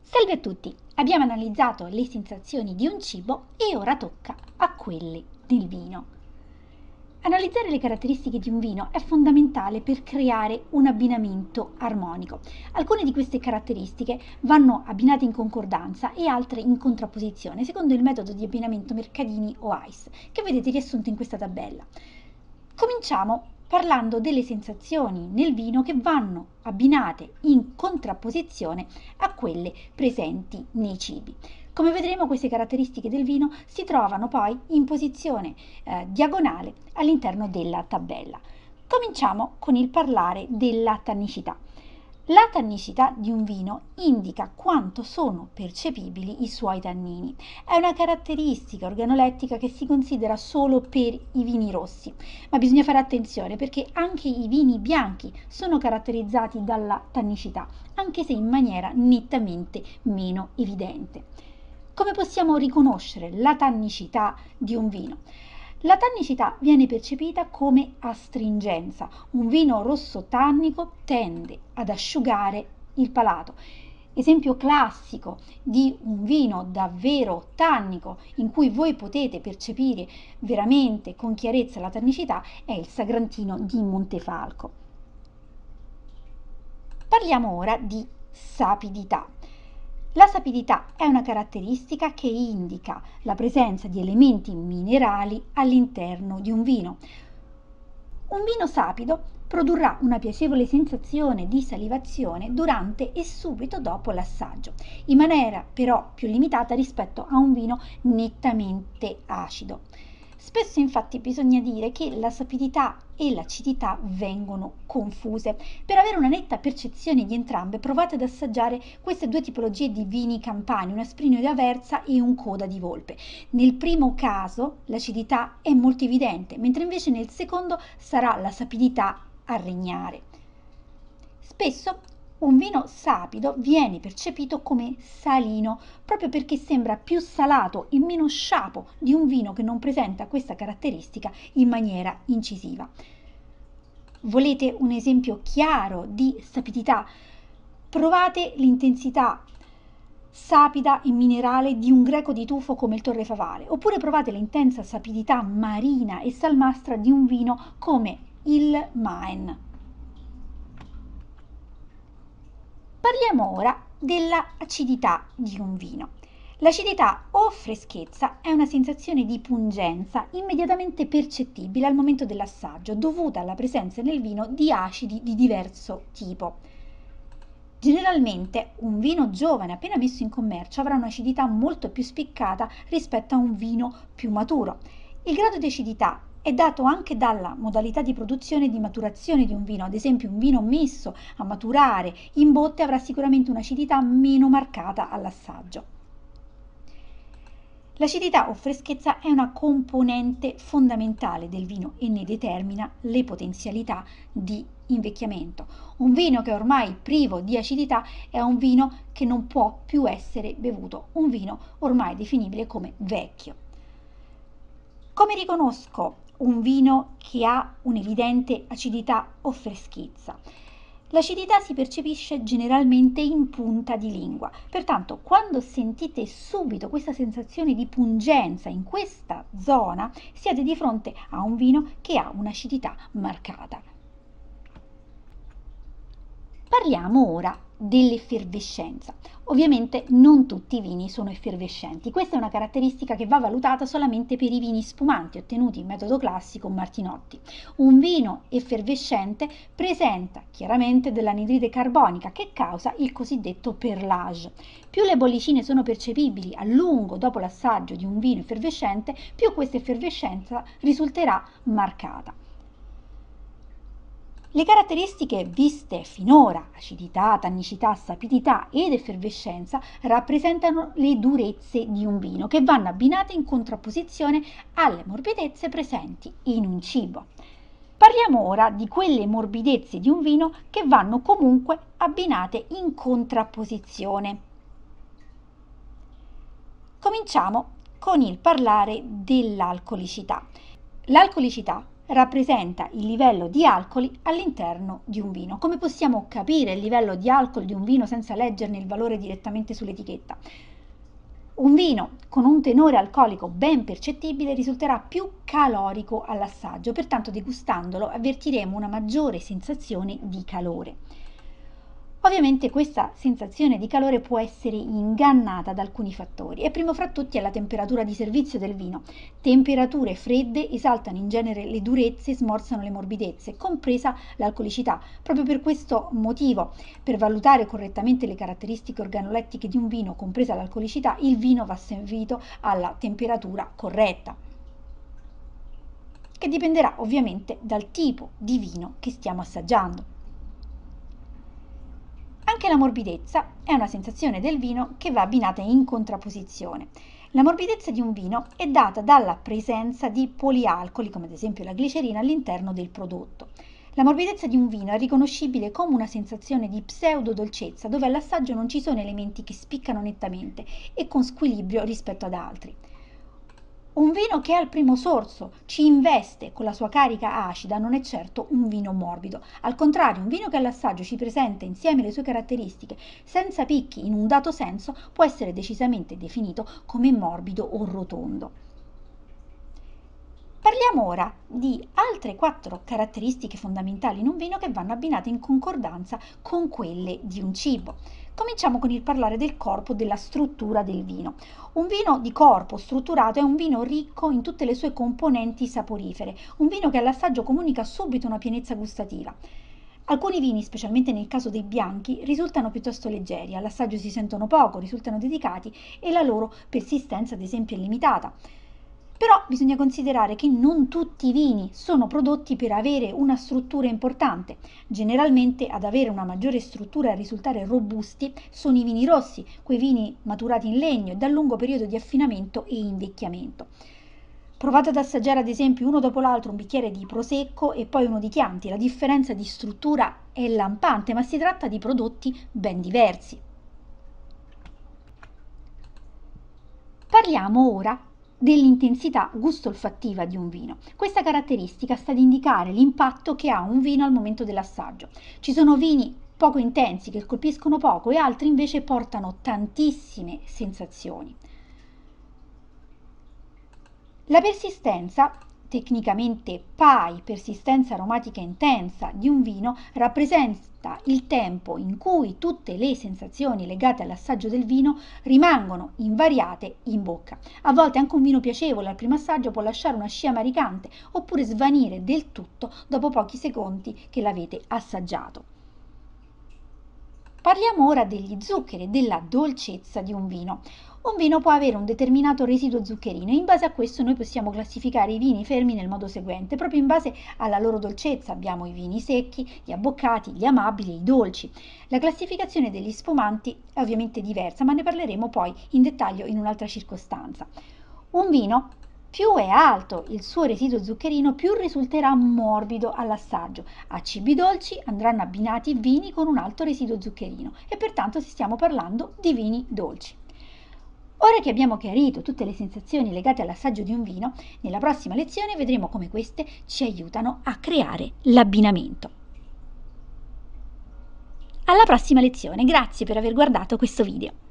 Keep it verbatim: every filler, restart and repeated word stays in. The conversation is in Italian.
Salve a tutti! Abbiamo analizzato le sensazioni di un cibo e ora tocca a quelle del vino. Analizzare le caratteristiche di un vino è fondamentale per creare un abbinamento armonico. Alcune di queste caratteristiche vanno abbinate in concordanza e altre in contrapposizione, secondo il metodo di abbinamento Mercadini o Weiss, che vedete riassunto in questa tabella. Cominciamo parlando delle sensazioni nel vino che vanno abbinate in contrapposizione a quelle presenti nei cibi. Come vedremo, queste caratteristiche del vino si trovano poi in posizione eh, diagonale all'interno della tabella. Cominciamo con il parlare della tannicità. La tannicità di un vino indica quanto sono percepibili i suoi tannini. È una caratteristica organolettica che si considera solo per i vini rossi, ma bisogna fare attenzione perché anche i vini bianchi sono caratterizzati dalla tannicità, anche se in maniera nettamente meno evidente. Come possiamo riconoscere la tannicità di un vino? La tannicità viene percepita come astringenza. Un vino rosso tannico tende ad asciugare il palato. Esempio classico di un vino davvero tannico in cui voi potete percepire veramente con chiarezza la tannicità è il Sagrantino di Montefalco. Parliamo ora di sapidità. La sapidità è una caratteristica che indica la presenza di elementi minerali all'interno di un vino. Un vino sapido produrrà una piacevole sensazione di salivazione durante e subito dopo l'assaggio, in maniera però più limitata rispetto a un vino nettamente acido. Spesso infatti bisogna dire che la sapidità e l'acidità vengono confuse. Per avere una netta percezione di entrambe provate ad assaggiare queste due tipologie di vini campani, un asprino di Aversa e un coda di volpe. Nel primo caso l'acidità è molto evidente, mentre invece nel secondo sarà la sapidità a regnare. Spesso un vino sapido viene percepito come salino, proprio perché sembra più salato e meno sciapo di un vino che non presenta questa caratteristica in maniera incisiva. Volete un esempio chiaro di sapidità? Provate l'intensità sapida e minerale di un greco di tufo come il Torrefavale, oppure provate l'intensa sapidità marina e salmastra di un vino come il Main. Parliamo ora dell'acidità di un vino. L'acidità o freschezza è una sensazione di pungenza immediatamente percettibile al momento dell'assaggio, dovuta alla presenza nel vino di acidi di diverso tipo. Generalmente un vino giovane appena messo in commercio avrà un'acidità molto più spiccata rispetto a un vino più maturo. Il grado di acidità è dato anche dalla modalità di produzione e di maturazione di un vino. Ad esempio, un vino messo a maturare in botte avrà sicuramente un'acidità meno marcata all'assaggio. L'acidità o freschezza è una componente fondamentale del vino e ne determina le potenzialità di invecchiamento. Un vino che è ormai privo di acidità è un vino che non può più essere bevuto, un vino ormai definibile come vecchio. Come riconosco un vino che ha un'evidente acidità o freschezza? L'acidità si percepisce generalmente in punta di lingua, pertanto quando sentite subito questa sensazione di pungenza in questa zona, siete di fronte a un vino che ha un'acidità marcata. Parliamo ora dell'effervescenza. Ovviamente non tutti i vini sono effervescenti, questa è una caratteristica che va valutata solamente per i vini spumanti ottenuti in metodo classico Martinotti. Un vino effervescente presenta chiaramente dell'anidride carbonica che causa il cosiddetto perlage. Più le bollicine sono percepibili a lungo dopo l'assaggio di un vino effervescente, più questa effervescenza risulterà marcata. Le caratteristiche viste finora, acidità, tannicità, sapidità ed effervescenza, rappresentano le durezze di un vino che vanno abbinate in contrapposizione alle morbidezze presenti in un cibo. Parliamo ora di quelle morbidezze di un vino che vanno comunque abbinate in contrapposizione. Cominciamo con il parlare dell'alcolicità. L'alcolicità rappresenta il livello di alcoli all'interno di un vino. Come possiamo capire il livello di alcol di un vino senza leggerne il valore direttamente sull'etichetta? Un vino con un tenore alcolico ben percettibile risulterà più calorico all'assaggio, pertanto degustandolo avvertiremo una maggiore sensazione di calore. Ovviamente questa sensazione di calore può essere ingannata da alcuni fattori e primo fra tutti è la temperatura di servizio del vino. Temperature fredde esaltano in genere le durezze e smorzano le morbidezze, compresa l'alcolicità. Proprio per questo motivo, per valutare correttamente le caratteristiche organolettiche di un vino, compresa l'alcolicità, il vino va servito alla temperatura corretta, che dipenderà ovviamente dal tipo di vino che stiamo assaggiando. Anche la morbidezza è una sensazione del vino che va abbinata in contrapposizione. La morbidezza di un vino è data dalla presenza di polialcoli, come ad esempio la glicerina, all'interno del prodotto. La morbidezza di un vino è riconoscibile come una sensazione di pseudo-dolcezza, dove all'assaggio non ci sono elementi che spiccano nettamente e con squilibrio rispetto ad altri. Un vino che al primo sorso ci investe con la sua carica acida non è certo un vino morbido. Al contrario, un vino che all'assaggio ci presenta insieme le sue caratteristiche senza picchi in un dato senso può essere decisamente definito come morbido o rotondo. Parliamo ora di altre quattro caratteristiche fondamentali in un vino che vanno abbinate in concordanza con quelle di un cibo. Cominciamo con il parlare del corpo, della struttura del vino. Un vino di corpo strutturato è un vino ricco in tutte le sue componenti saporifere, un vino che all'assaggio comunica subito una pienezza gustativa. Alcuni vini, specialmente nel caso dei bianchi, risultano piuttosto leggeri, all'assaggio si sentono poco, risultano delicati e la loro persistenza ad esempio è limitata. Però bisogna considerare che non tutti i vini sono prodotti per avere una struttura importante. Generalmente ad avere una maggiore struttura e a risultare robusti sono i vini rossi, quei vini maturati in legno e dal lungo periodo di affinamento e invecchiamento. Provate ad assaggiare ad esempio uno dopo l'altro un bicchiere di Prosecco e poi uno di Chianti. La differenza di struttura è lampante, ma si tratta di prodotti ben diversi. Parliamo ora dell'intensità gusto-olfattiva di un vino. Questa caratteristica sta ad indicare l'impatto che ha un vino al momento dell'assaggio. Ci sono vini poco intensi che colpiscono poco e altri invece portano tantissime sensazioni. La persistenza, tecnicamente P A I, persistenza aromatica intensa di un vino, rappresenta il tempo in cui tutte le sensazioni legate all'assaggio del vino rimangono invariate in bocca. A volte anche un vino piacevole al primo assaggio può lasciare una scia maricante oppure svanire del tutto dopo pochi secondi che l'avete assaggiato. Parliamo ora degli zuccheri e della dolcezza di un vino. Un vino può avere un determinato residuo zuccherino e in base a questo noi possiamo classificare i vini fermi nel modo seguente. Proprio in base alla loro dolcezza abbiamo i vini secchi, gli abboccati, gli amabili e i dolci. La classificazione degli spumanti è ovviamente diversa, ma ne parleremo poi in dettaglio in un'altra circostanza. Un vino, più è alto il suo residuo zuccherino, più risulterà morbido all'assaggio. A cibi dolci andranno abbinati vini con un alto residuo zuccherino e pertanto stiamo parlando di vini dolci. Ora che abbiamo chiarito tutte le sensazioni legate all'assaggio di un vino, nella prossima lezione vedremo come queste ci aiutano a creare l'abbinamento. Alla prossima lezione, grazie per aver guardato questo video.